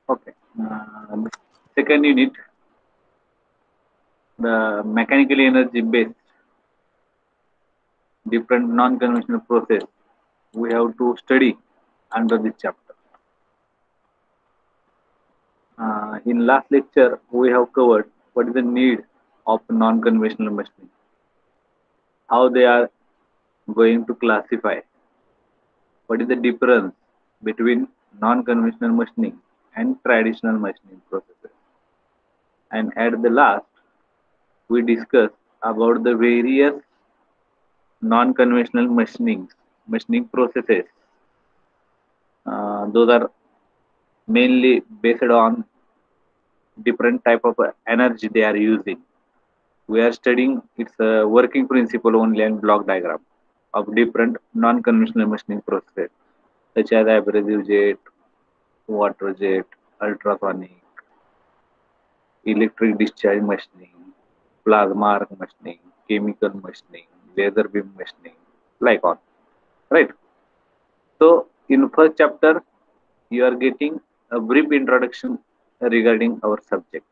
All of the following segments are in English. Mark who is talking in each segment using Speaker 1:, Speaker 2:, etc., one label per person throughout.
Speaker 1: Okay. The second unit, the mechanically energy based different non-conventional process we have to study under this chapter. In last lecture, we have covered what is the need of non-conventional machining, how they are going to classify, what is the difference between non-conventional machining and traditional machining processes. And at the last, we discussed about the various non-conventional machining processes. Those are mainly based on different type of energy they are using. We are studying its working principle only and block diagram of different non-conventional machining processes such as abrasive jet, water jet, ultrasonic, electric discharge machining, plasma arc machining, chemical machining, laser beam machining, like on. Right. So in first chapter, you are getting a brief introduction regarding our subject,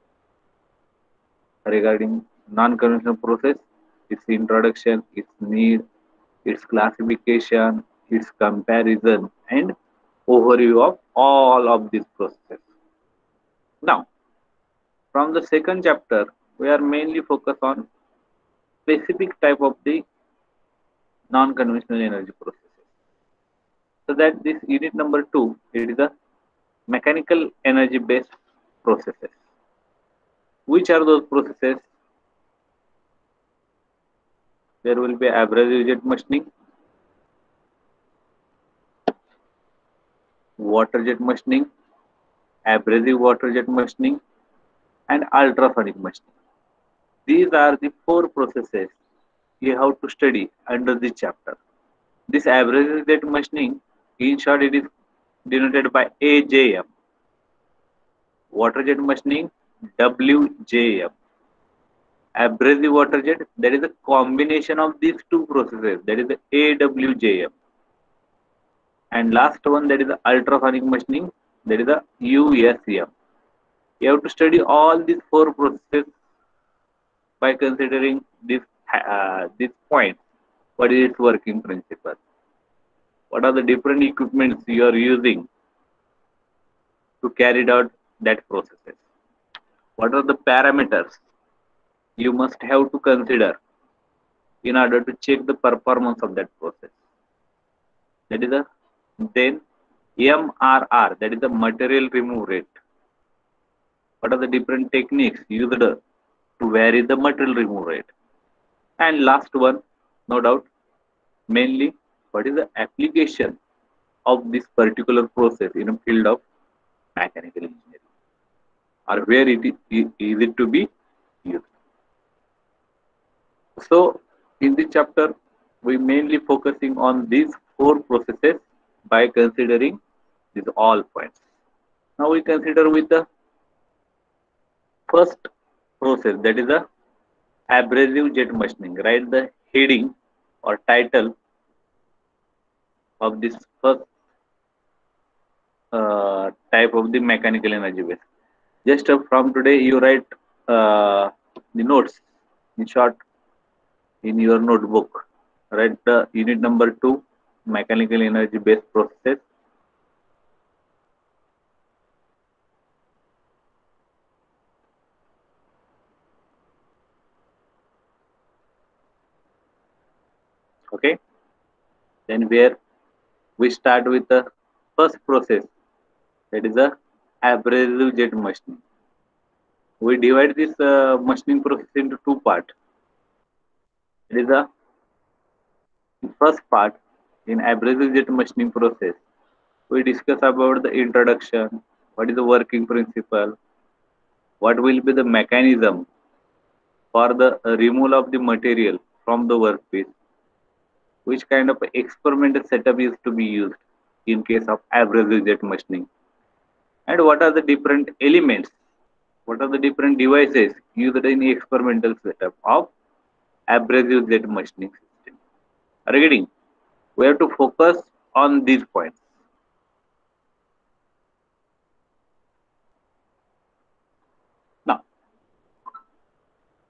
Speaker 1: regarding non-conventional process, its introduction, its need, its classification, its comparison, and overview of all of these processes. Now, from the second chapter, we are mainly focused on specific type of the non-conventional energy processes. So that this unit number 2, it is a mechanical energy based processes. Which are those processes? There will be abrasive jet machining, water jet machining, abrasive water jet machining, and ultrasonic machining. These are the four processes you have to study under this chapter. This abrasive jet machining, in short, it is denoted by AJM. Water jet machining, WJM. Abrasive water jet, that is a combination of these two processes, that is the AWJM. And last one, that is the ultrasonic machining, that is the USM. You have to study all these four processes by considering this point. What is its working principle? What are the different equipments you are using to carry out that processes? What are the parameters you must have to consider in order to check the performance of that process? That is the then MRR, that is the material remove rate. What are the different techniques used to vary the material remove rate? And last one, no doubt, mainly what is the application of this particular process in a field of mechanical engineering, or where is it to be used. So in this chapter, we mainly focusing on these four processes by considering these all points. Now we consider with the first process, that is the abrasive jet machining. Write the heading or title of this first type of the mechanical energy base. Just from today, you write the notes in short in your notebook. Write the unit number 2, mechanical energy based processes. Okay. Then where we start with the first process, that is the abrasive jet machining. We divide this machining process into two parts. It is the first part in abrasive jet machining process. We discuss about the introduction, what is the working principle, what will be the mechanism for the removal of the material from the workpiece, which kind of experimental setup is to be used in case of abrasive jet machining, and what are the different elements, what are the different devices used in experimental setup of abrasive jet machining system. Are you getting? We have to focus on these points.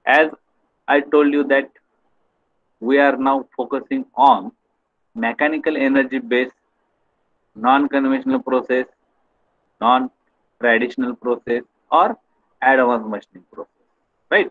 Speaker 1: As I told you that we are now focusing on mechanical energy based non-conventional process, non-traditional process, or advanced machining process. Right?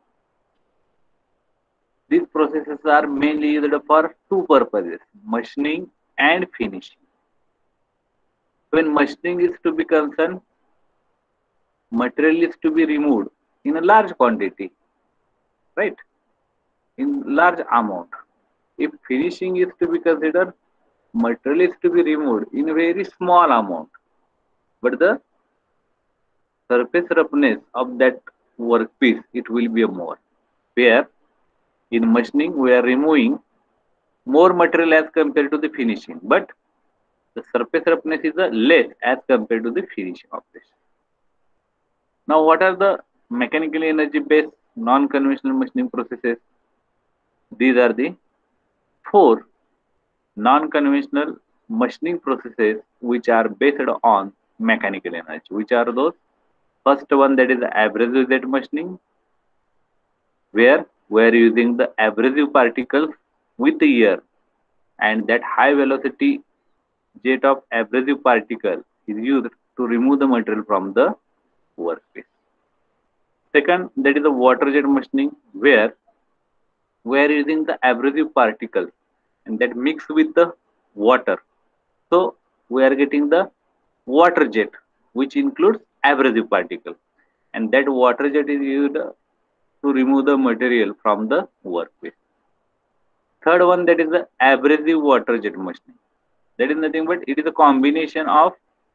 Speaker 1: These processes are mainly used for two purposes: machining and finishing. When machining is to be concerned, material is to be removed in a large quantity, right? In large amount. If finishing is to be considered, material is to be removed in a very small amount, but the surface roughness of that workpiece it will be more. Where in machining we are removing more material as compared to the finishing, but the surface roughness is less as compared to the finishing operation. Now, what are the mechanically energy based non-conventional machining processes? These are the four non-conventional machining processes which are based on mechanical energy. Which are those? First one, that is abrasive jet machining, where we are using the abrasive particles with the air, and that high velocity jet of abrasive particle is used to remove the material from the workpiece. Second, that is the water jet machining, where we are using the abrasive particles and that mix with the water. So we are getting the water jet, which includes abrasive particle, and that water jet is used to remove the material from the workpiece. Third one, that is the abrasive water jet machining. That is nothing but it is a combination of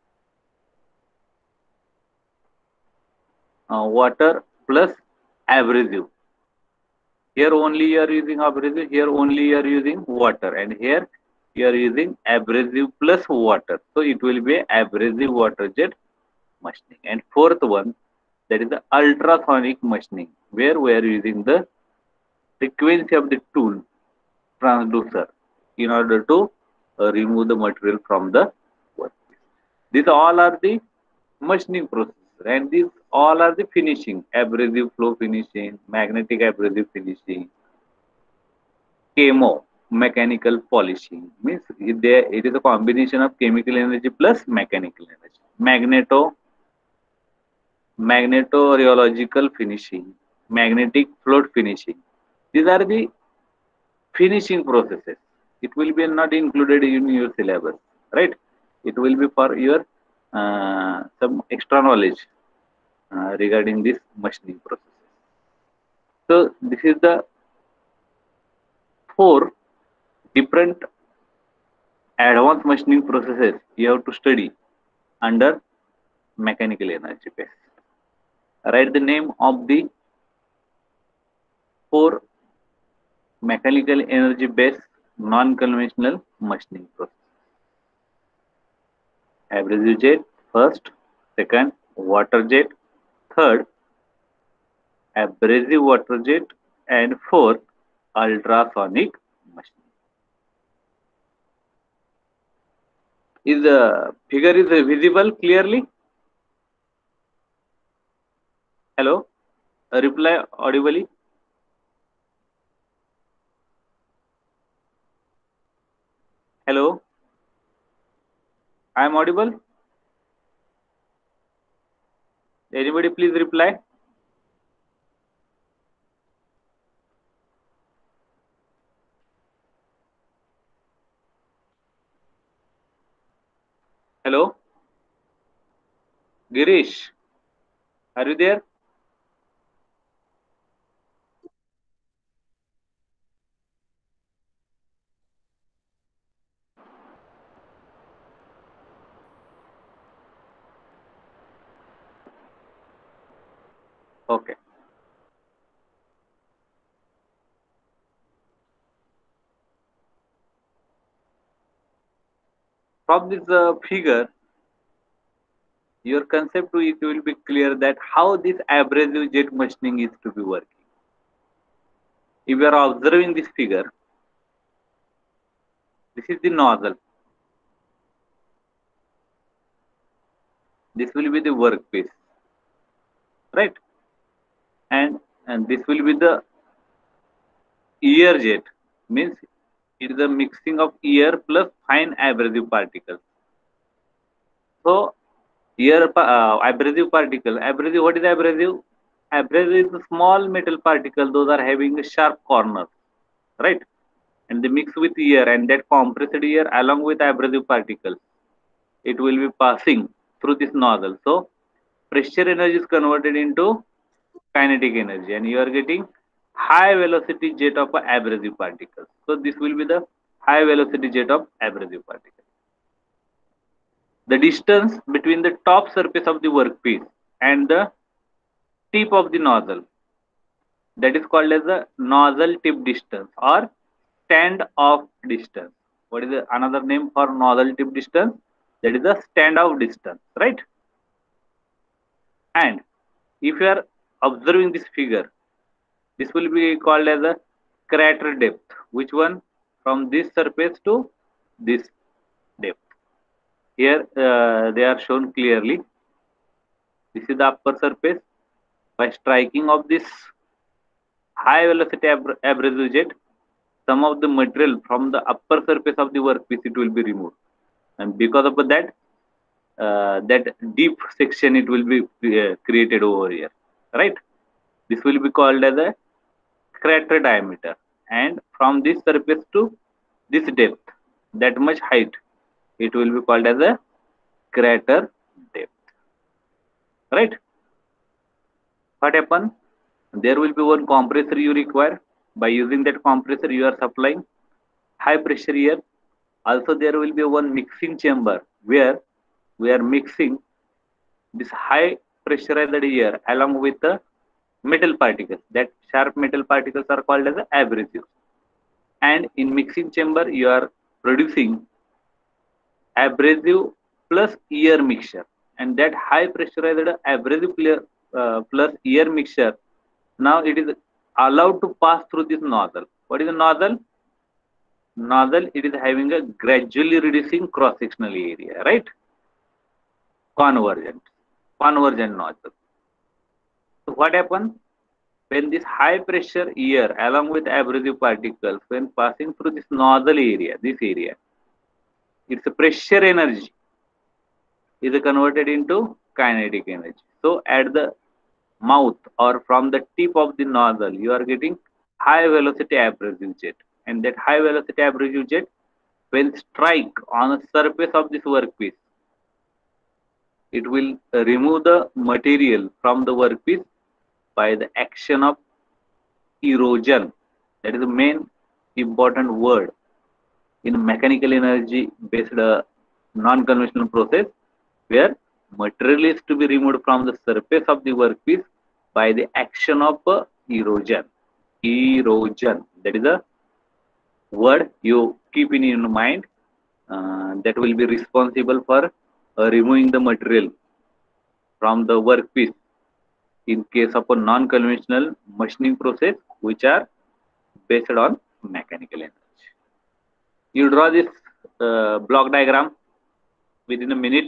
Speaker 1: water plus abrasive. Here only you are using abrasive, here only you are using water, and here you are using abrasive plus water. So it will be abrasive water jet machining. And fourth one, that is the ultrasonic machining, where we are using the frequency of the tool transducer in order to remove the material from the workpiece. These all are the machining process, and these all are the finishing: abrasive flow finishing, magnetic abrasive finishing, chemo mechanical polishing. Means it is a combination of chemical energy plus mechanical energy. Magnetorheological finishing, magnetic float finishing. These are the finishing processes. It will be not included in your syllabus, right? It will be for your some extra knowledge regarding this machining processes. So this is the four different advanced machining processes you have to study under mechanical energy base. Write the name of the four mechanical energy based non-conventional machining process. Abrasive jet first, second water jet, third abrasive water jet, and fourth ultrasonic machining. Is the figure is visible clearly? Hello, reply audibly. Hello, I am audible. Anybody please reply. Hello, Girish, are you there? Okay. From this figure, your concept to it will be clear that how this abrasive jet machining is to be working. If you are observing this figure, this is the nozzle. This will be the workpiece, right? And and this will be the air jet, means it is a mixing of air plus fine abrasive particles. So air abrasive particle, abrasive, what is abrasive? Abrasive is a small metal particle, those are having a sharp corner, right? And they mix with air, and that compressed air along with abrasive particles, it will be passing through this nozzle. So pressure energy is converted into kinetic energy, and you are getting high velocity jet of abrasive particles. So this will be the high velocity jet of abrasive particles. The distance between the top surface of the workpiece and the tip of the nozzle, that is called as the nozzle tip distance or stand off distance. What is another name for nozzle tip distance? That is the stand off distance, right? And if you are observing this figure, this will be called as a crater depth. Which one? From this surface to this depth. Here they are shown clearly. This is the upper surface. By striking of this high velocity abrasive jet, some of the material from the upper surface of the workpiece it will be removed, and because of that, that deep section it will be created over here, right? This will be called as a crater diameter, and from this surface to this depth, that much height, it will be called as a crater depth, right? What happen? There will be one compressor you require. By using that compressor you are supplying high pressure air. Also there will be one mixing chamber where we are mixing this high pressurized air along with the metal particles. That sharp metal particles are called as abrasives. And in mixing chamber you are producing abrasive plus air mixture, and that high pressurized abrasive plus air mixture, now it is allowed to pass through this nozzle. What is a nozzle? Nozzle, it is having a gradually reducing cross sectional area, right? Convergent nozzle. So what happens when this high pressure air along with abrasive particles, when passing through this nozzle area, this area, its pressure energy is converted into kinetic energy. So at the mouth or from the tip of the nozzle, you are getting high velocity abrasive jet, and that high velocity abrasive jet, when strike on the surface of this workpiece, it will remove the material from the workpiece by the action of erosion. That is the main important word in mechanical energy based non-conventional process, where material is to be removed from the surface of the workpiece by the action of erosion. Erosion, that is a word you keep in your mind, that will be responsible for removing the material from the workpiece in case of a non-conventional machining process which are based on mechanical energy. You draw this block diagram within a minute.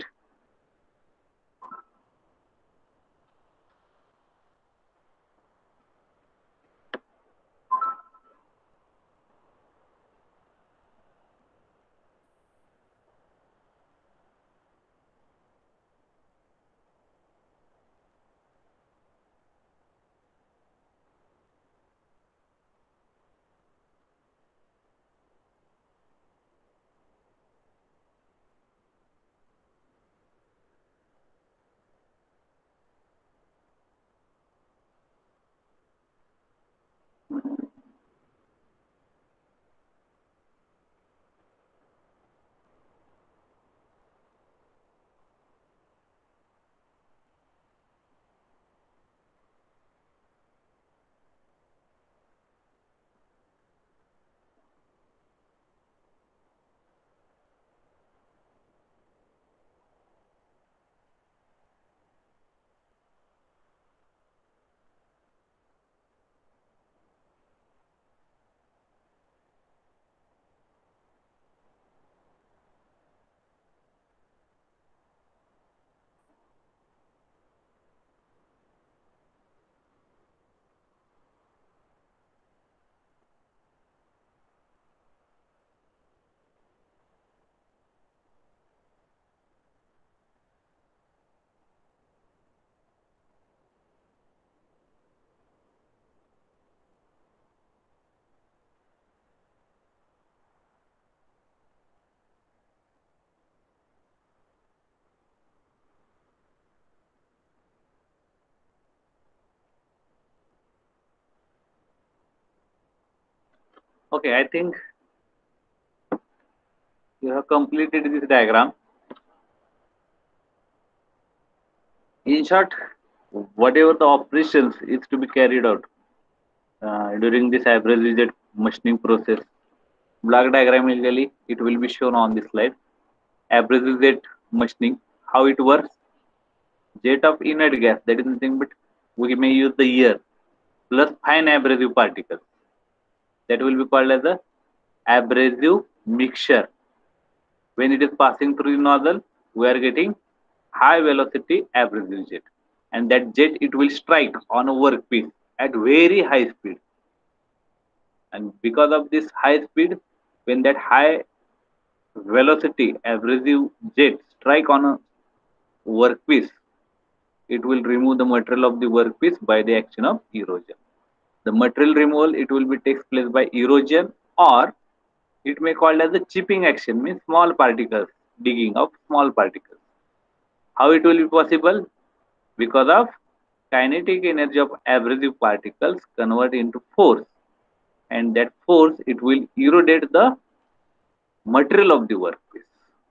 Speaker 1: Okay, I think you have completed this diagram. In short, whatever the operations is to be carried out during this average jet machining process, block diagrammatically it will be shown on this slide. Average jet machining, how it works? Jet of inert gas, that is nothing but we may use the air plus fine abrasive particles. That will be called as a abrasive mixture. When it is passing through the nozzle, we are getting high velocity abrasive jet, and that jet it will strike on a workpiece at very high speed. And because of this high speed, when that high velocity abrasive jet strike on a workpiece, it will remove the material of the workpiece by the action of erosion. The material removal it will be takes place by erosion, or it may called as a chipping action, means small particles, digging of small particles. How it will be possible? Because of kinetic energy of abrasive particles convert into force, and that force it will erode the material of the workpiece.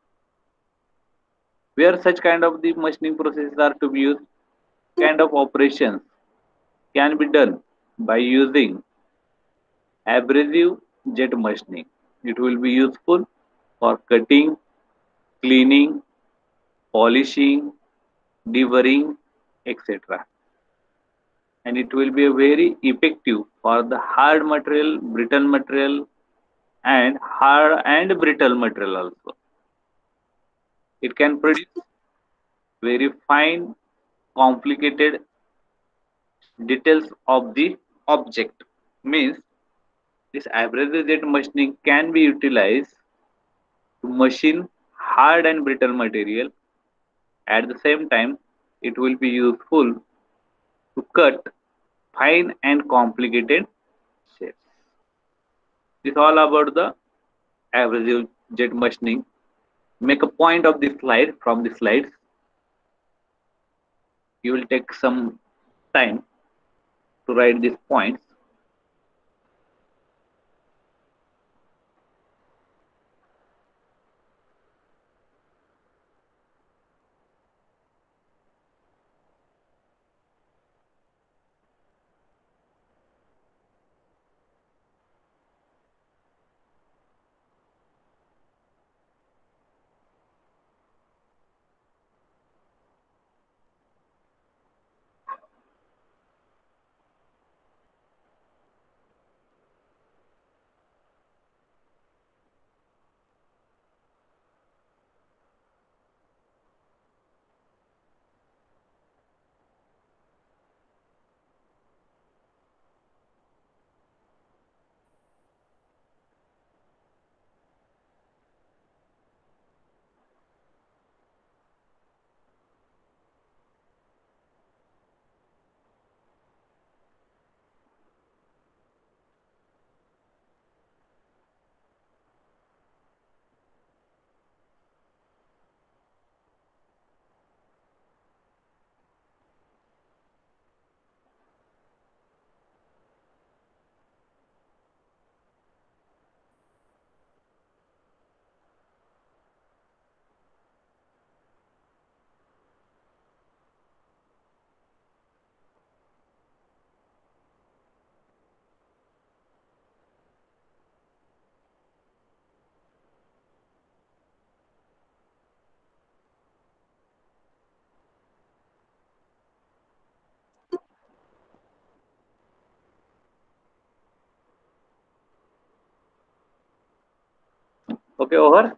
Speaker 1: Where such kind of the machining processes are to be used, kind of operations can be done by using abrasive jet machining. It will be useful for cutting, cleaning, polishing, deburring, etc. And it will be very effective for the hard material, brittle material, and hard and brittle material also. It can produce very fine, complicated details of the object. Means this abrasive jet machining can be utilized to machine hard and brittle material. At the same time, it will be useful to cut fine and complicated shapes. This is all about the abrasive jet machining. Make a point of this slide from the slides. You will take some time to write these points. Okay, over.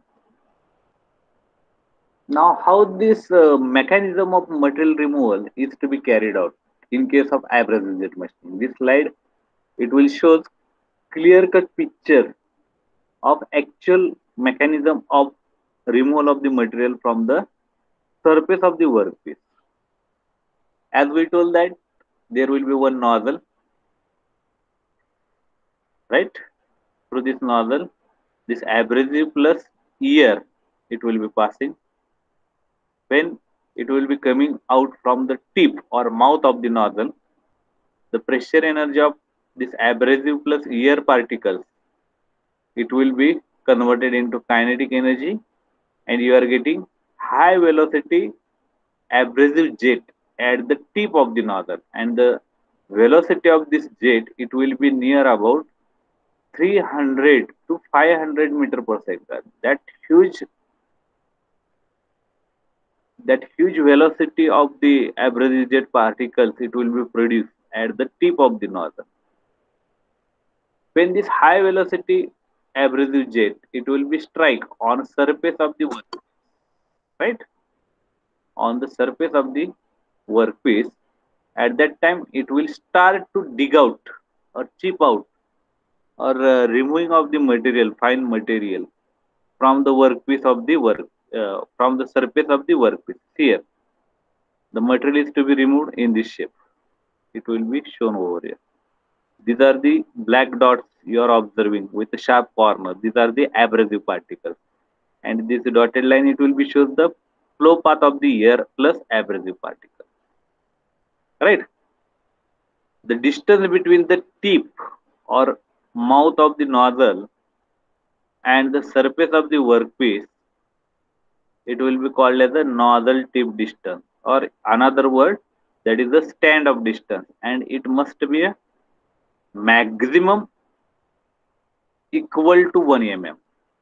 Speaker 1: Now, how this mechanism of material removal is to be carried out in case of abrasive jet machining. This slide it will show clear-cut picture of actual mechanism of removal of the material from the surface of the workpiece. As we told that there will be one nozzle, right? Through this nozzle, this abrasive plus air it will be passing. When it will be coming out from the tip or mouth of the nozzle, the pressure energy of this abrasive plus air particles it will be converted into kinetic energy, and you are getting high velocity abrasive jet at the tip of the nozzle, and the velocity of this jet, it will be near about 300 to 500 meter per second. Huge huge velocity of the abrasive jet particles, it will be produced at the tip of the nozzle. When this high velocity abrasive jet, it will be strike on surface of the work, right? On the surface of the workpiece, at that time it will start to dig out or chip out or removing of the material, fine material from the workpiece of the work, from the surface of the workpiece. Here, the material is to be removed in this shape. It will be shown over here. These are the black dots you are observing with the sharp corner. These are the abrasive particles. And this dotted line, it will be shows the flow path of the air plus abrasive particles. Right? The distance between the tip or mouth of the nozzle and the surface of the workpiece, it will be called as the nozzle tip distance, or another word, that is the stand of distance, and it must be a maximum equal to 1 mm,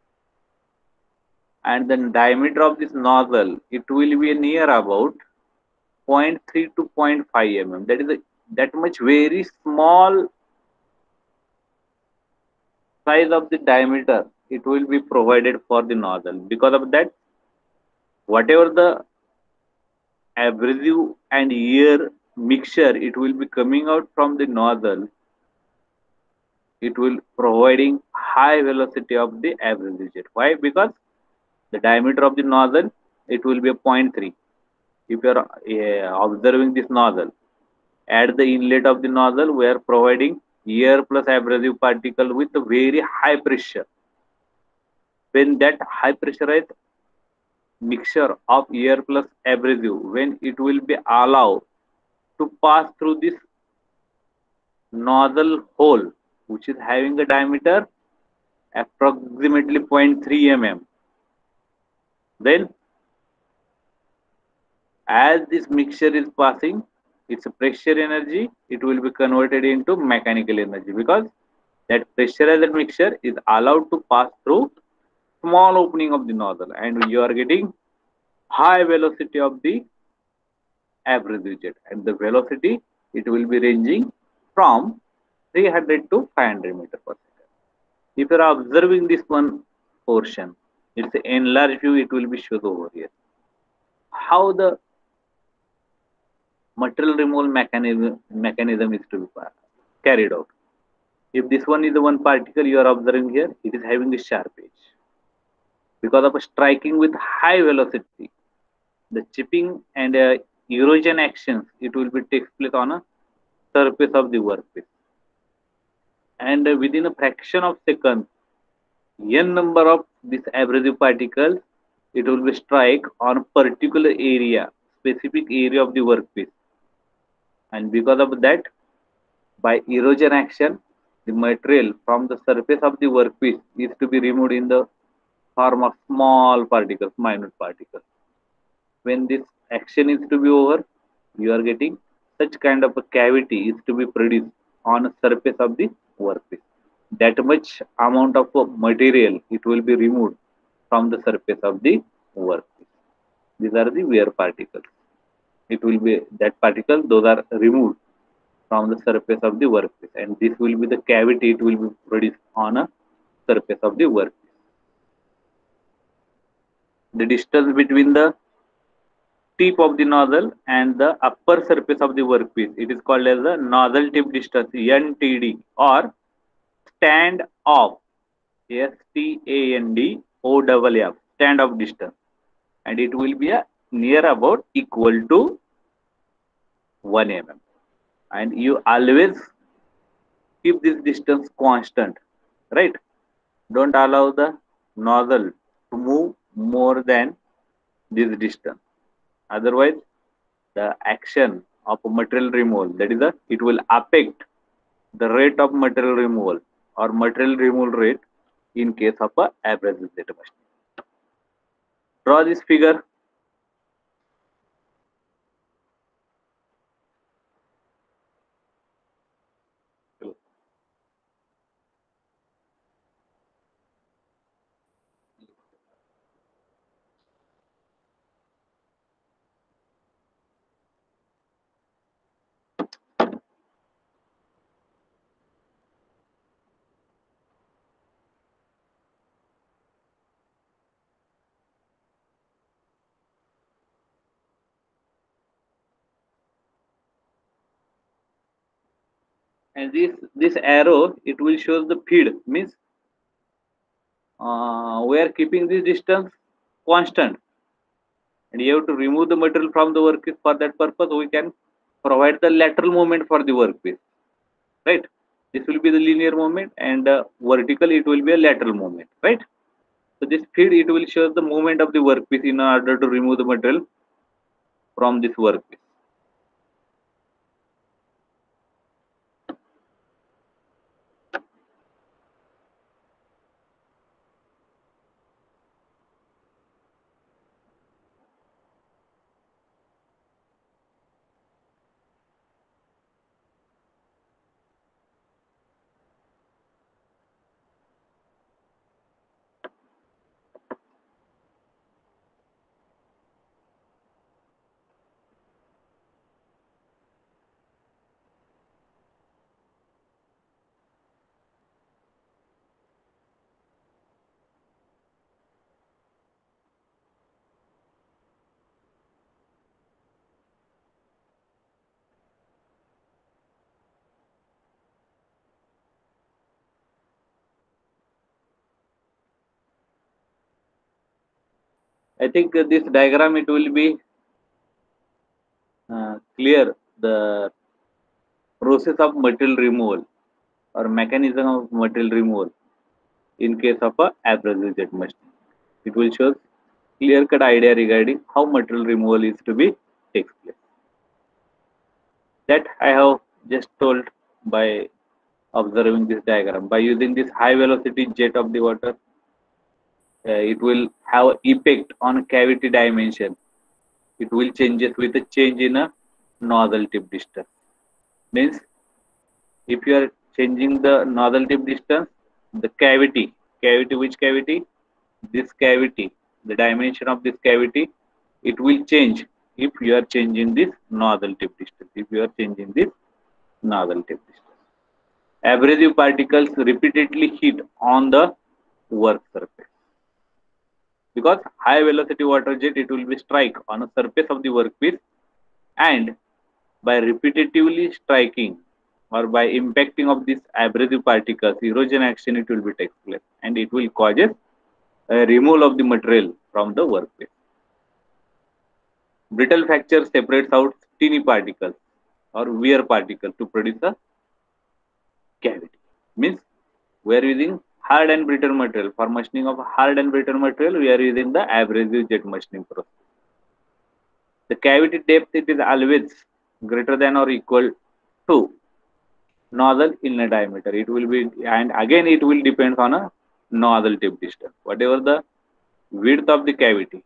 Speaker 1: and the diameter of this nozzle, it will be near about 0.3 to 0.5 mm. That is that much very small size of the diameter, it will be provided for the nozzle. Because of that, whatever the abrasive and air mixture, it will be coming out from the nozzle, it will providing high velocity of the abrasive jet. Why? Because the diameter of the nozzle, it will be a 0.3. If you are observing this nozzle, at the inlet of the nozzle, we are providing air plus abrasive particle with a very high pressure. When that high pressurized mixture of air plus abrasive, when it will be allowed to pass through this nozzle hole, which is having a diameter approximately 0.3 mm, then as this mixture is passing, its pressure energy, it will be converted into mechanical energy, because that pressurized mixture is allowed to pass through small opening of the nozzle, and you are getting high velocity of the abrasive jet, and the velocity, it will be ranging from 300 to 500 meter per second. If you are observing this one portion, it's an enlarged view, it will be shown over here. How the material removal mechanism is to be carried out. If this one is the one particle you are observing here, it is having a sharp edge. Because of a striking with high velocity, the chipping and erosion actions, it will be takes place on a surface of the workpiece. And within a fraction of seconds, n number of these abrasive particles, it will be strike on a particular area, specific area of the workpiece. And because of that, by erosion action, the material from the surface of the workpiece is to be removed in the form of small particles, minute particles. When this action is to be over, you are getting such kind of a cavity is to be produced on the surface of the workpiece. That much amount of material, it will be removed from the surface of the workpiece. These are the wear particles. It will be that particle, those are removed from the surface of the workpiece, and this will be the cavity, it will be produced on a surface of the workpiece. The distance between the tip of the nozzle and the upper surface of the workpiece, it is called as the nozzle tip distance, NTD, or stand off, STANDOFF, stand off distance, and it will be a near about equal to 1 mm. And you always keep this distance constant, right? Don't allow the nozzle to move more than this distance. Otherwise, the action of material removal, that is, it will affect the rate of material removal or material removal rate in case of a abrasive jet machining. Draw this figure. And this arrow, it will show the feed, means we are keeping this distance constant, and you have to remove the material from the workpiece. For that purpose, we can provide the lateral movement for the workpiece, right? This will be the linear movement, and vertical it will be a lateral movement, right? So this feed, it will show the movement of the workpiece in order to remove the material from this workpiece. I think this diagram, it will be clear the process of material removal or mechanism of material removal in case of a abrasive jet machine. It will show clear cut idea regarding how material removal is to be takes place. That I have just told by observing this diagram. By using this high velocity jet of the water, it will have effect on cavity dimension. It will changes with a change in a nozzle tip distance. Means if you are changing the nozzle tip distance, the cavity, which cavity? This cavity, the dimension of this cavity, it will change if you are changing this nozzle tip distance. If you are changing this nozzle tip distance, abrasive particles repeatedly hit on the work surface, because high velocity water jet, it will be strike on a surface of the workpiece, and by repetitively striking or by impacting of these abrasive particles, erosion action, it will be take place, and it will causes a removal of the material from the workpiece. Brittle fracture separates out tiny particles or wear particles to produce a cavity. Means we are using hard and brittle material. For machining of hard and brittle material, we are using the abrasive jet machining process. The cavity depth, it is always greater than or equal to nozzle inlet diameter. It will be, and again it will depend on a nozzle tip distance. Whatever the width of the cavity,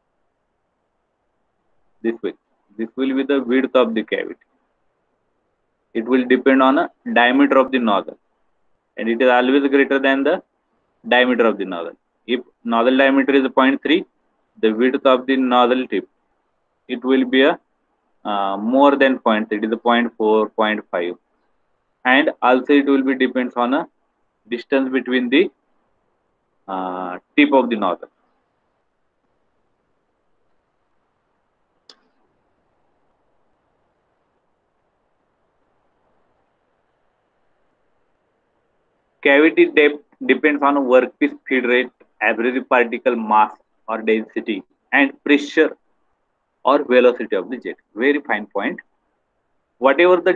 Speaker 1: this will be the width of the cavity. It will depend on a diameter of the nozzle, and it is always greater than the diameter of the nozzle. If nozzle diameter is 0.3, the width of the nozzle tip, it will be a more than 0.3, it is a 0.4, 0.5, and also it will be depends on a distance between the tip of the nozzle. Cavity depth depends on workpiece feed rate, abrasive particle mass or density, and pressure or velocity of the jet. Very fine point. Whatever the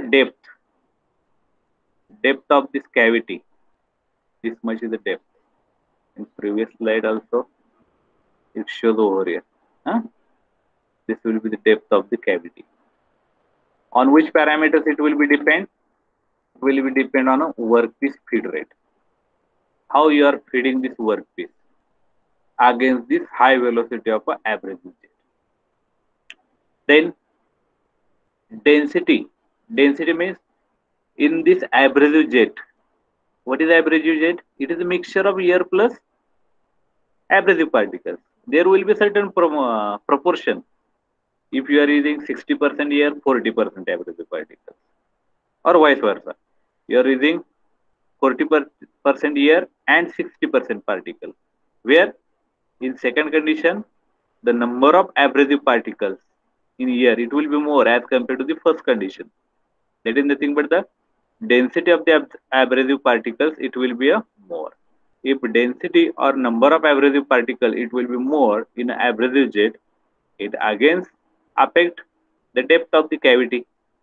Speaker 1: depth of this cavity, this much is the depth. In previous slide also, it shows over here. Huh? This will be the depth of the cavity. On which parameters it will be depend? It will be depend on a workpiece feed rate. how you are feeding this workpiece against this high velocity of a abrasive jet. Then density. Density means in this abrasive jet. What is abrasive jet? It is a mixture of air plus abrasive particles. There will be certain proportion. If you are using 60% air, 40% abrasive particles, or vice versa. You are using 40% air and 60% particle. Where in second condition, the number of abrasive particles in air it will be more as compared to the first condition. That is nothing but the density of the abrasive particles it will be a more. If density or number of abrasive particles it will be more in an abrasive jet, it again affect the depth of the cavity.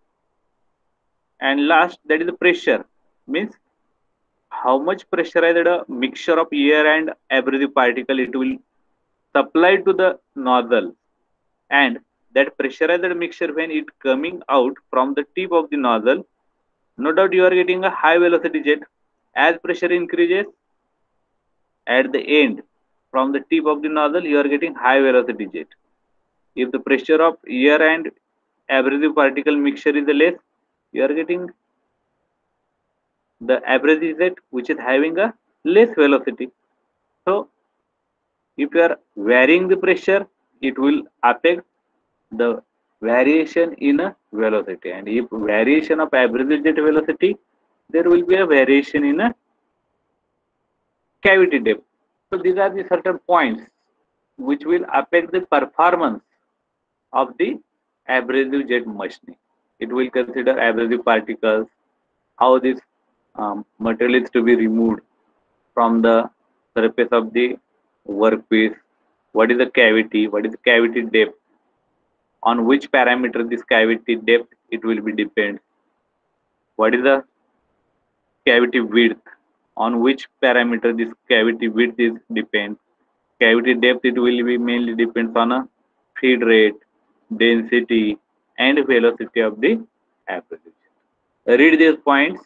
Speaker 1: And last, that is the pressure, means how much pressurized a mixture of air and abrasive particle it will supply to the nozzle, and that pressurized mixture when it coming out from the tip of the nozzle, no doubt you are getting a high velocity jet. As pressure increases at the end from the tip of the nozzle, you are getting high velocity jet. If the pressure of air and abrasive particle mixture is less, you are getting the abrasive jet which is having a less velocity. So if you are varying the pressure, it will affect the variation in a velocity, and if variation of abrasive jet velocity, there will be a variation in a cavity depth. So these are the certain points which will affect the performance of the abrasive jet machining. It will consider abrasive particles, how this material is to be removed from the surface of the workpiece, what is the cavity, what is the cavity depth, on which parameter this cavity depth it will be depend, what is the cavity width, on which parameter this cavity width is depend, cavity depth it will be mainly depends on a feed rate, density and velocity of the abrasive. Read these points.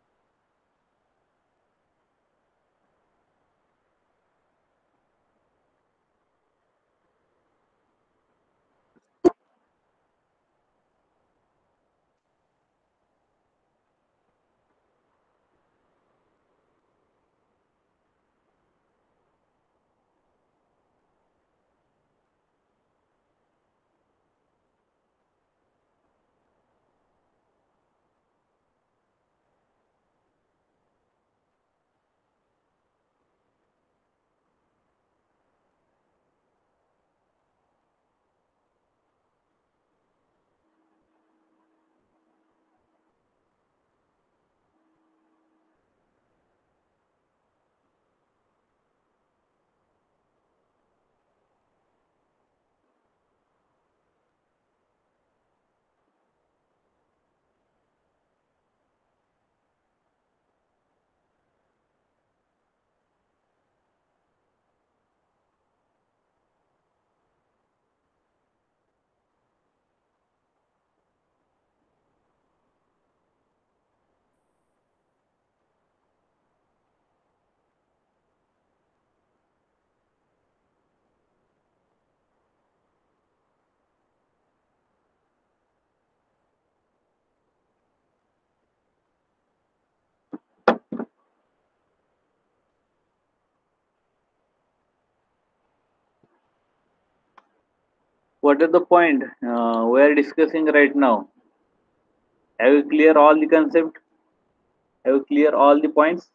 Speaker 1: What is the point we are discussing right now? Have you clear all the concept? Have you clear all the points?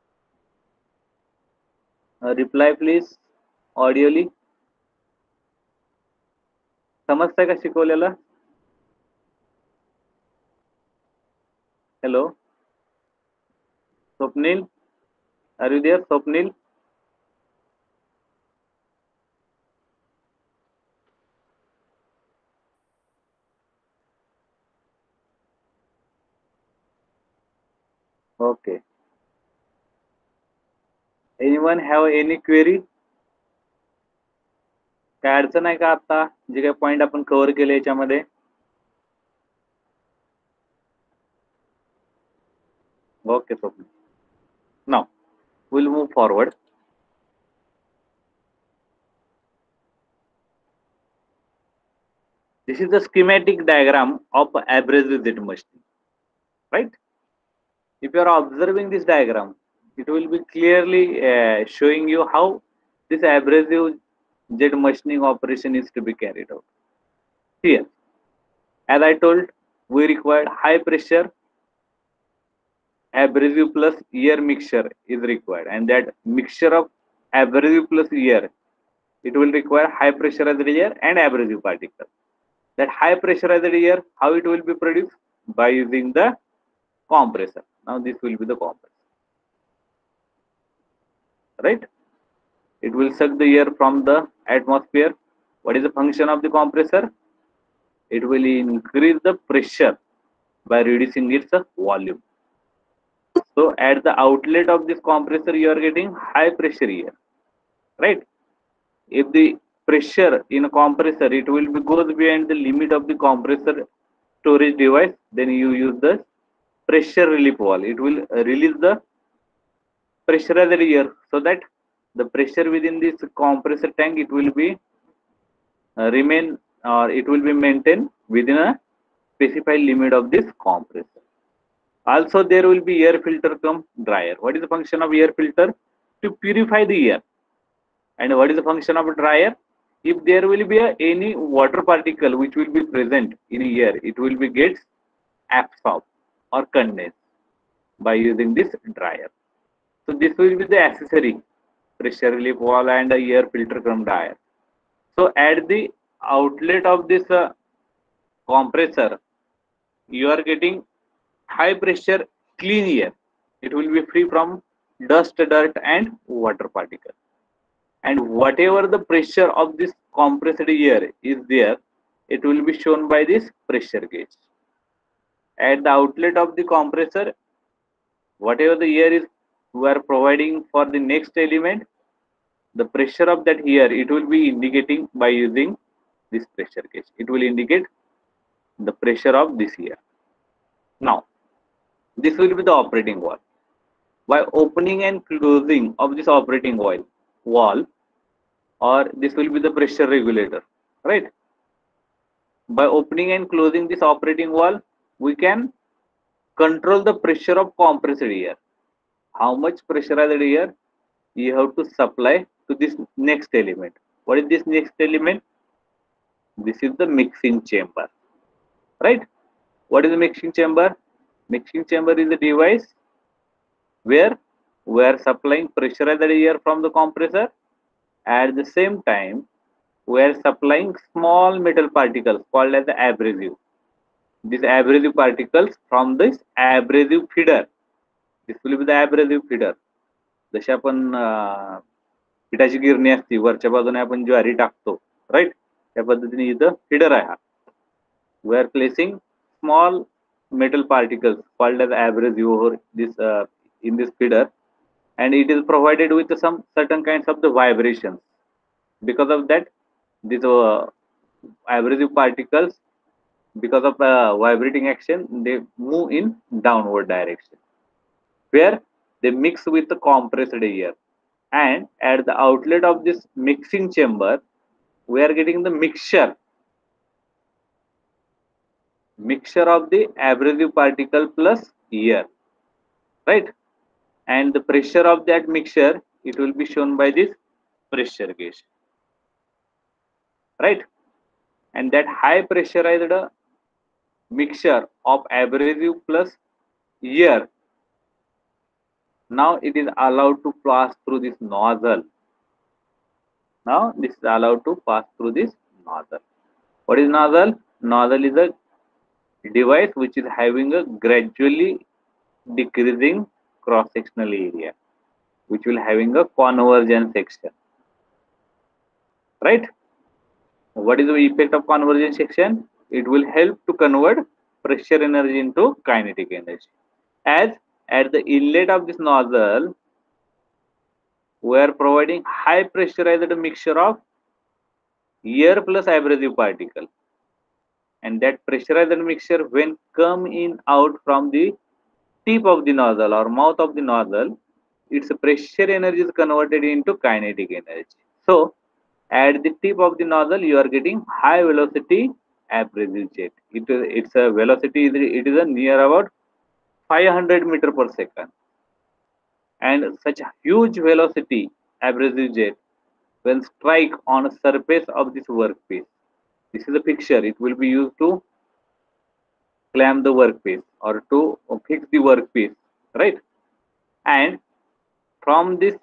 Speaker 1: Reply please ऑडिओली. समजतंय का शिकवलेलं? Hello Swapnil, are you there Swapnil? Okay. Anyone have any query? काय अडचण आहे का आता जे काही point आपण कव्हर केले याच्यामध्ये? ओके स्वप्नील. नाव We'll move forward. This is the schematic diagram of abrasive jet machining, right? If you are observing this diagram, it will be clearly showing you how this abrasive jet machining operation is to be carried out. Here, as I told, we required high pressure abrasive plus air mixture is required, and that mixture of abrasive plus air, it will require high pressurized air and abrasive particle. That high pressurized air, how it will be produced? By using the compressor. Now this will be the compressor, right? It will suck the air from the atmosphere. What is the function of the compressor? It will increase the pressure by reducing its volume. So at the outlet of this compressor, you are getting high pressure air, right? If the pressure in a compressor, it will be goes beyond the limit of the compressor storage device, then you use the pressure relief valve. It will release the pressurized air so that the pressure within this compressor tank, it will be remain, or it will be maintained within a specified limit of this compressor. Also, there will be air filter come dryer. What is the function of air filter? To purify the air. And what is the function of a dryer? If there will be any water particle which will be present in air, it will be gets absorbed or condensed by using this dryer. So this will be the accessory pressure relief valve and a air filter cum dryer. So at the outlet of this compressor, you are getting high pressure clean air. It will be free from dust, dirt and water particle. And whatever the pressure of this compressed air is there, it will be shown by this pressure gauge. At the outlet of the compressor, whatever the air is we are providing for the next element, the pressure of that air, it will be indicating by using this pressure gauge. It will indicate the pressure of this air. Now, this will be the operating valve. By opening and closing of this operating valve, or this will be the pressure regulator, right? By opening and closing this operating valve, we can control the pressure of compressed air. How much pressurized air you have to supply to this next element. What is this next element? This is the mixing chamber, right? What is the mixing chamber? Mixing chamber is a device where we are supplying pressurized air from the compressor. At the same time, we are supplying small metal particles called as the abrasive. These abrasive particles from this abrasive feeder. This will be the abrasive feeder. जशी आपण पिठाची गिरणी असते, वरच्या बाजूने आपण ज्वारी टाकतो, राईट? त्या पद्धतीने इथं फीडर आहे हा. We are placing small metal particles called as abrasive over this in this feeder, and it is provided with some certain kinds of the vibrations. Because of that, these abrasive particles, because of vibrating action, they move in downward direction, where they mix with the compressed air. And at the outlet of this mixing chamber, we are getting the mixture of the abrasive particle plus air, right? And the pressure of that mixture, it will be shown by this pressure gauge, right? And that high pressurized mixture of abrasive plus air, now it is allowed to pass through this nozzle. Now this is allowed to pass through this nozzle. What is nozzle? Nozzle is a device which is having a gradually decreasing cross-sectional area, which will having a convergence section, right? What is the effect of convergence section? It will help to convert pressure energy into kinetic energy. As at the inlet of this nozzle, we are providing high pressurized mixture of air plus abrasive particle, and that pressurized mixture, when come in out from the tip of the nozzle or mouth of the nozzle, its pressure energy is converted into kinetic energy. So, at the tip of the nozzle, you are getting high velocity abrasive jet. Its a velocity it is a near about 500 meter per second, and such a huge velocity abrasive jet when strike on a surface of this workpiece. This is a picture. It will be used to clamp the workpiece or to fix the workpiece, right? And from this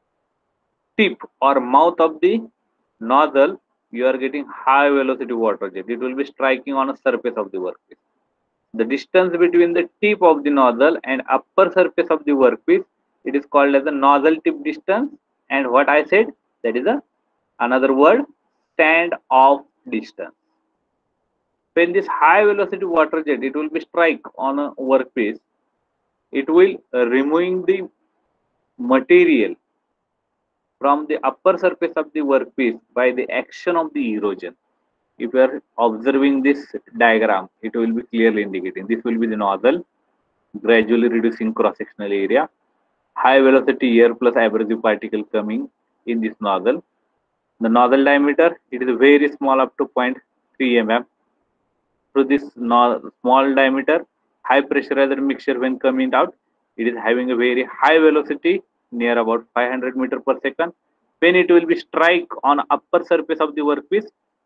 Speaker 1: tip or mouth of the nozzle, you are getting high velocity water jet. It will be striking on a surface of the workpiece. The distance between the tip of the nozzle and upper surface of the workpiece, it is called as the nozzle tip distance. And what I said, that is a another word, stand off distance. When this high velocity water jet, it will be strike on a workpiece, it will removing the material from the upper surface of the workpiece by the action of the erosion. If you are observing this diagram, it will be clearly indicating. This will be the nozzle, gradually reducing cross-sectional area. High velocity air plus abrasive particle coming in this nozzle. The nozzle diameter, it is very small, up to 0.3 mm. Through this small diameter, high pressurized mixture when coming out, it is having a very high velocity near about 500 meter per second. When it will be strike on upper surface of the workpiece,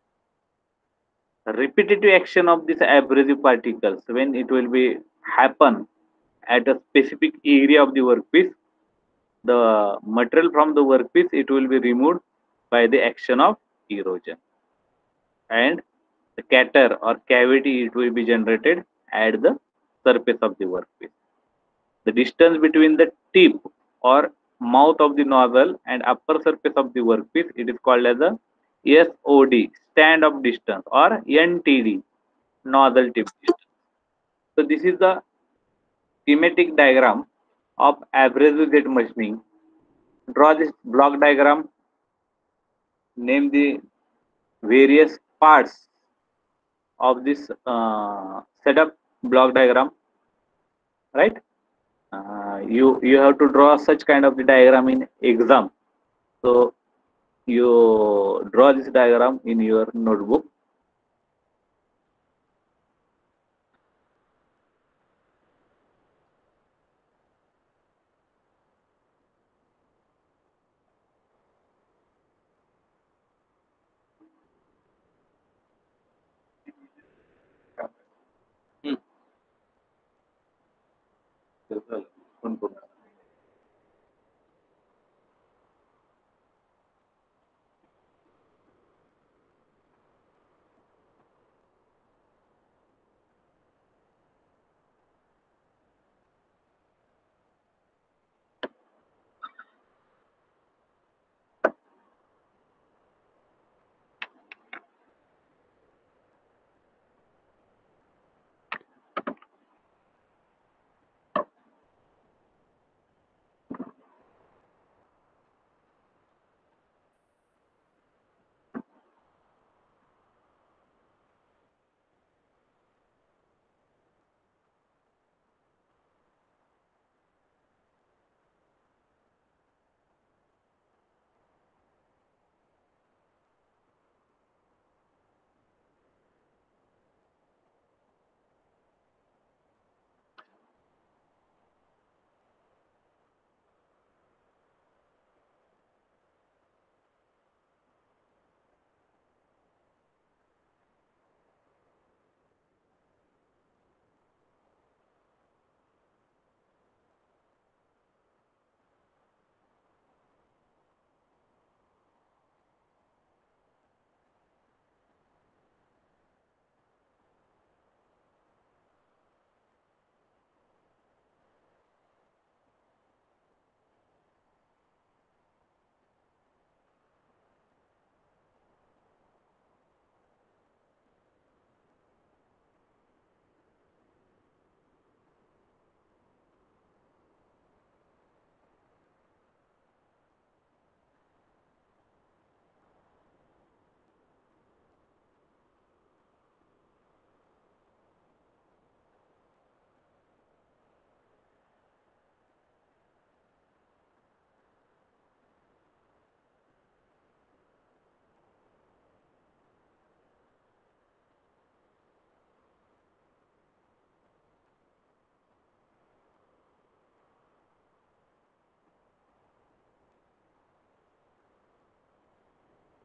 Speaker 1: repetitive action of this abrasive particles, when it will be happen at a specific area of the workpiece, the material from the workpiece, it will be removed by the action of erosion, and the cater or cavity, it will be generated at the surface of the workpiece. The distance between the tip or mouth of the nozzle and upper surface of the workpiece, it is called as a SOD, stand of distance, or NTD, nozzle tip distance. So this is the schematic diagram of abrasive jet machining. Draw this block diagram, name the various parts of this setup block diagram, right? You have to draw such kind of the diagram in exam. So you draw this diagram in your notebook. Hmm.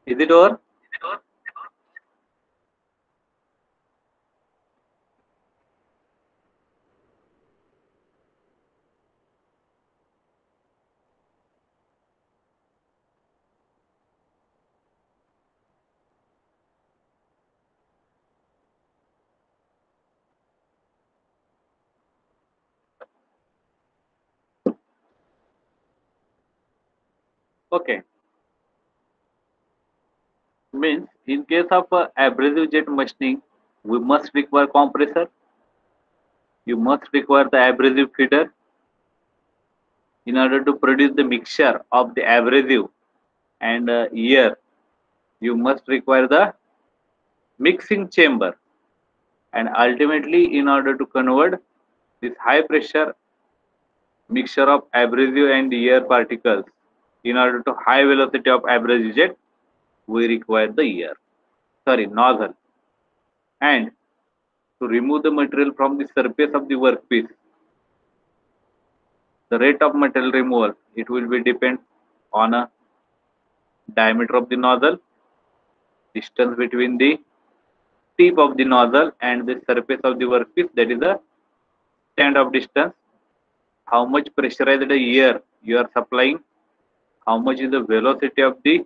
Speaker 1: Is it over? Okay. Means in case of abrasive jet machining, we must require compressor. You must require the abrasive feeder in order to produce the mixture of the abrasive and air. You must require the mixing chamber, and ultimately, in order to convert this high pressure mixture of abrasive and air particles in order to high velocity of abrasive jet, we require the air, sorry, nozzle. And to remove the material from the surface of the workpiece, the rate of material removal, it will be depend on a diameter of the nozzle, distance between the tip of the nozzle and the surface of the workpiece, that is the stand of distance, how much pressurized air you are supplying, how much is the velocity of the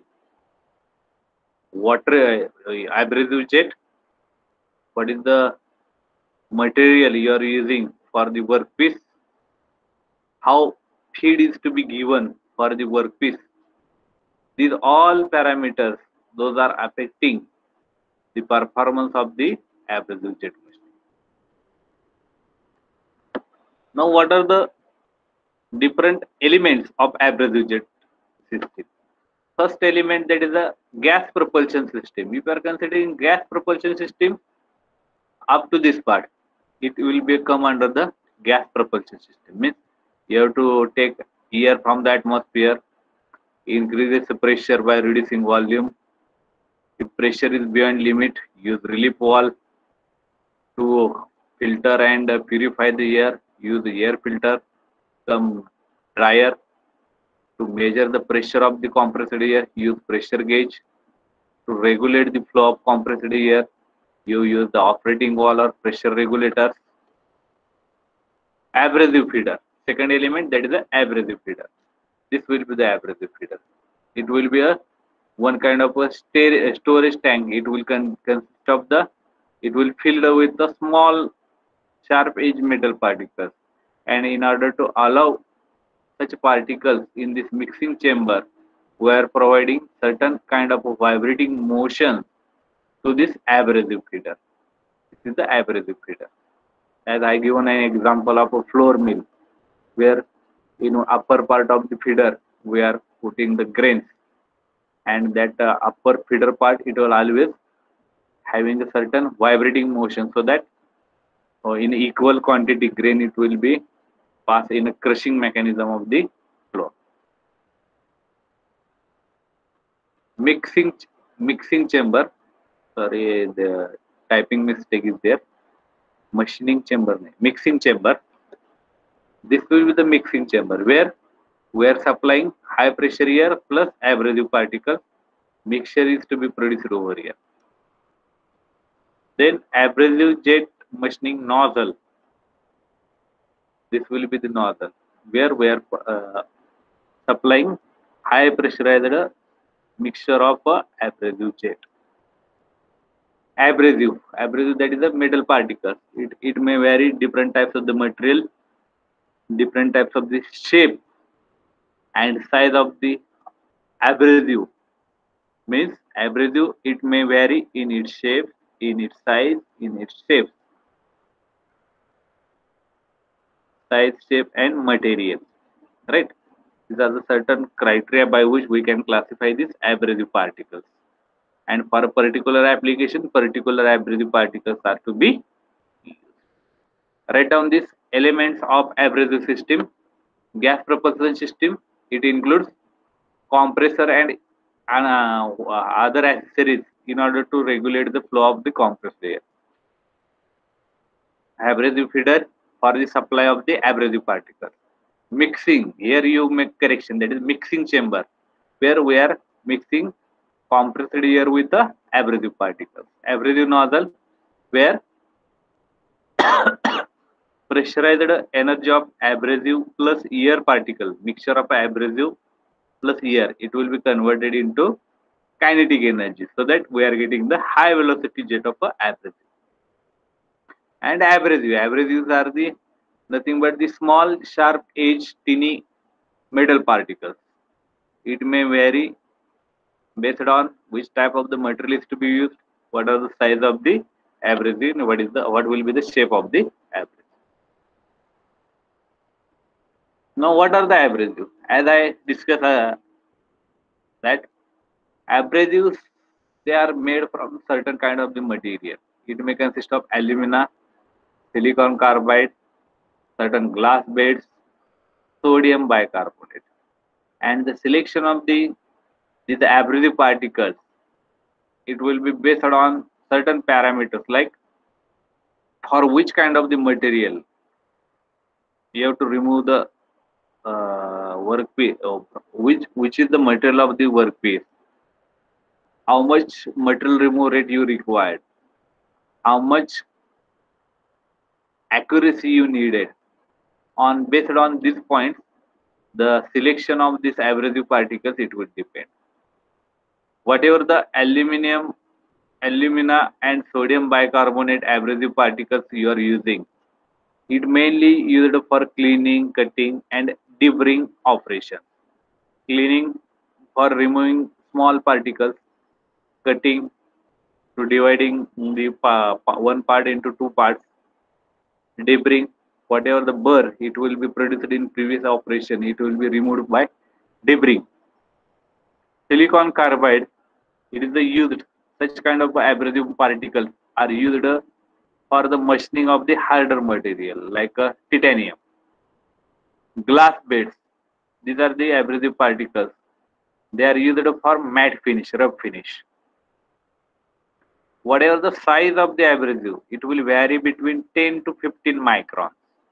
Speaker 1: water abrasive jet, what is the material you are using for the workpiece, how feed is to be given for the workpiece. These all parameters, those are affecting the performance of the abrasive jet machine. Now, what are the different elements of abrasive jet system? First element, that is a gas propulsion system. If you are considering gas propulsion system, up to this part, it will become under the gas propulsion system. Means you have to take air from the atmosphere, increases the pressure by reducing volume. If pressure is beyond limit, use relief valve to filter and purify the air. Use the air filter, some dryer to measure the pressure of the compressed air. Use pressure gauge to regulate the flow of compressed air. You use the operating valve or pressure regulators. Abrasive feeder. Second element, that is the abrasive feeder. This will be the abrasive feeder. It will be a one kind of a storage tank. It will consist of the, it will filled with the small sharp edge metal particles, and in order to allow such particles in this mixing chamber, we are providing certain kind of a vibrating motion to this abrasive feeder. This is the abrasive feeder. As I given an example of a flour mill, where upper part of the feeder we are putting the grains, and that upper feeder part, it will always having a certain vibrating motion, so that in equal quantity grain it will be passed in a crushing mechanism of the flour. Mixing chamber, sorry, the typing mistake is there. Machining chamber, mixing chamber. This will be the mixing chamber where we are supplying high pressure air plus abrasive particles. Mixture is to be produced over here. Then abrasive jet machining nozzle. This will be the nozzle where we are supplying high pressurized mixture of abrasive jet. Abrasive, that is a metal particle. It may vary different types of the material, different types of the shape and size of the abrasive. Means abrasive, it may vary in its shape, in its size, in its shape and material. Right? These are the certain criteria by which we can classify these abrasive particles. And for a particular application, particular abrasive particles are to be used. Write down these elements of abrasive system. Gas propulsion system, it includes compressor and other accessories in order to regulate the flow of the compressed air. Abrasive feeder for the supply of the abrasive particles. Mixing, here you make correction, that is mixing chamber, where we are mixing compressed air with the abrasive particles. Abrasive nozzle where pressurized energy of abrasive plus air particle, mixture of abrasive plus air, it will be converted into kinetic energy, so that we are getting the high velocity jet of abrasive. And abrasives are the nothing but the small sharp edge tiny metal particles. It may vary based on which type of the material is to be used, what are the size of the abrasive, and what will be the shape of the abrasive. Now, what are the abrasives? As I discussed that abrasives, they are made from certain kind of the material. It may consist of alumina, silicon carbide, certain glass beads, sodium bicarbonate, and the selection of these abrasive particles, it will be based on certain parameters, like for which kind of the material you have to remove the workpiece, which is the material of the workpiece, how much material remove rate you required, how much accuracy you needed. On based on these points, the selection of these abrasive particles, it would depend. Whatever the alumina and sodium bicarbonate abrasive particles you are using, it mainly used for cleaning, cutting, and deburring operation. Cleaning for removing small particles, cutting to dividing the one part into two parts, deburring, whatever the burr it will be produced in previous operation, it will be removed by deburring. Silicon carbide, it is the used, such kind of abrasive particles are used for the machining of the harder material like titanium. Glass beads, these are the abrasive particles. They are used for matte finish, rough finish. Whatever the size of the abrasive, it will vary between 10 to 15 microns.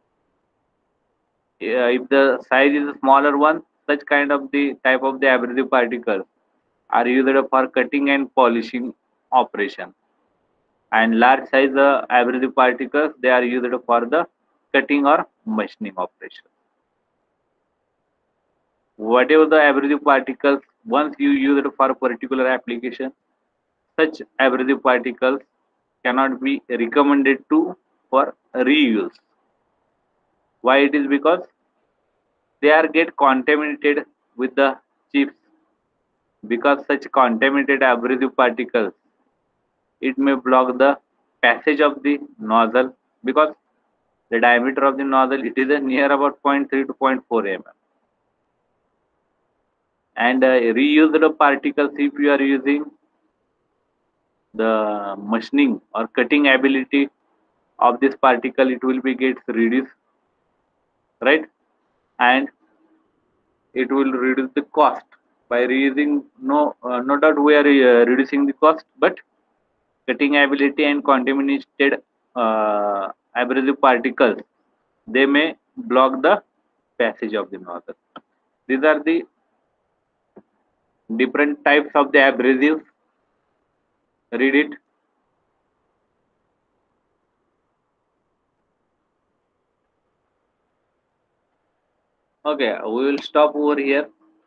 Speaker 1: If the size is a smaller one, such kind of the type of the abrasive particles are used for cutting and polishing operation. And large size abrasive particles, they are used for the cutting or machining operation. Whatever the abrasive particles, once you use it for a particular application, such abrasive particles cannot be recommended to for reuse. Why it is? Because they are get contaminated with the chips. Because such contaminated abrasive particles, it may block the passage of the nozzle, because the diameter of the nozzle, it is near about zero point 0.3 to zero point 0.4 mm. And reused particles, if you are using, the machining or cutting ability of this particle, it will be gets reduced, right? And it will reduce the cost by reusing. No doubt we are reducing the cost, but cutting ability and contaminated abrasive particles, they may block the passage of the nozzle. These are the different types of the abrasives. Read it. Okay, we will stop over here.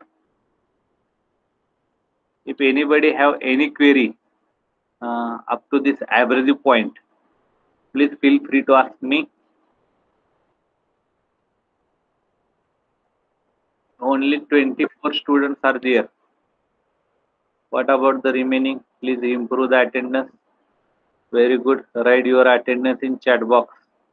Speaker 1: If anybody have any query up to this abrasive point, please feel free to ask me. Only 24 students are there. What about the remaining? Please improve the attendance. Very good. Write your attendance in chat box.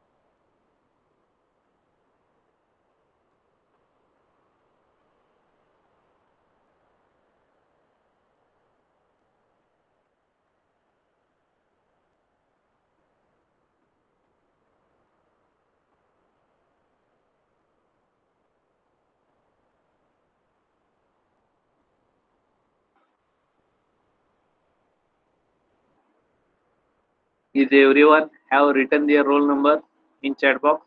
Speaker 1: Is everyone have written their roll number in chat box?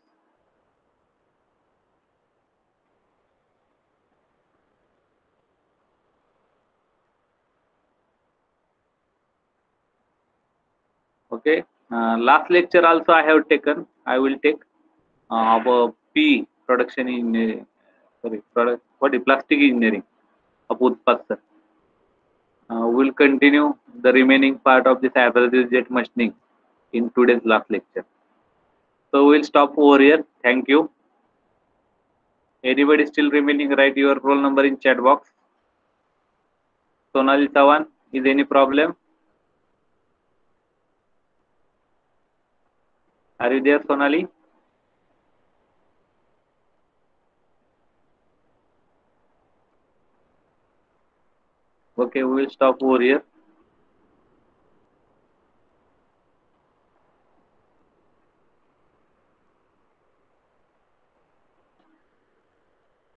Speaker 1: Okay. Last lecture also I have taken. I will take about P production in sorry product what is plastic engineering of Utpat sir. We'll continue the remaining part of this abrasive jet machining in today's last lecture. So we'll stop over here. Thank you. Anybody still remaining? Write your roll number in chat box. Sonali Sawan, is any problem? Are you there, Sonali? Okay, we will stop over here.